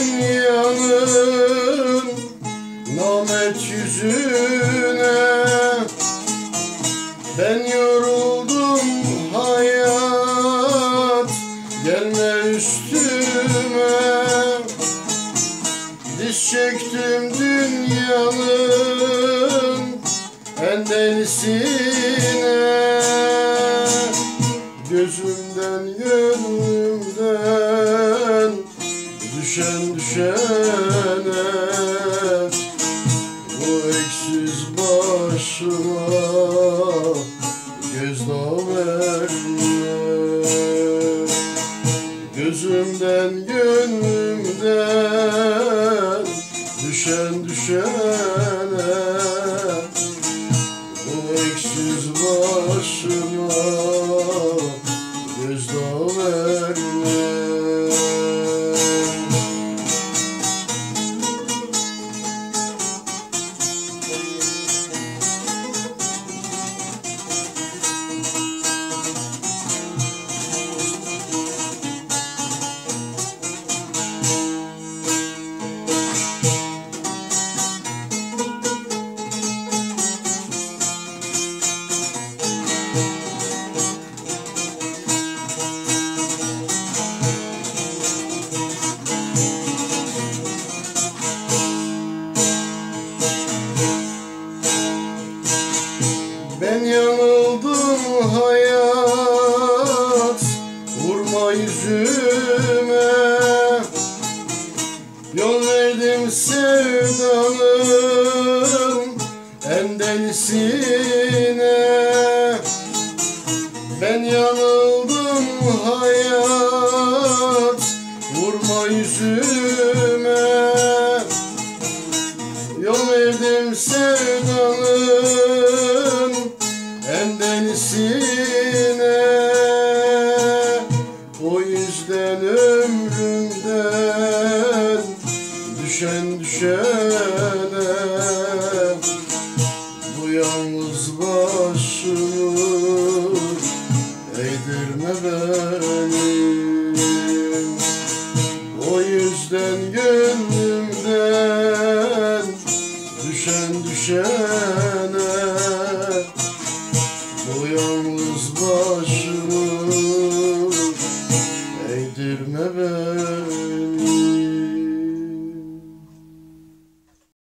dünyanın namet yüzüne. Ben yoruldum hayat, gelme üstüme. Diz çöktüm dünyanın en delisine. Gözümden gönlümden düşen düşene, bu öksüz başıma gözdağı verme. Gözümden gönlümden düşen düşene, bu öksüz başıma gözdağı verme. Ben yanıldım hayat, vurma yüzüme. Yol verdim sevdanın en delisine. Ben yanıldım hayat, vurma yüzüme. Yol verdim sevdanın en delisine. O yüzden ömrümden düşen düşene, bu yalnız başımı eğdirme benim. O yüzden gönlümden düşen düşene, bu yalnız başıma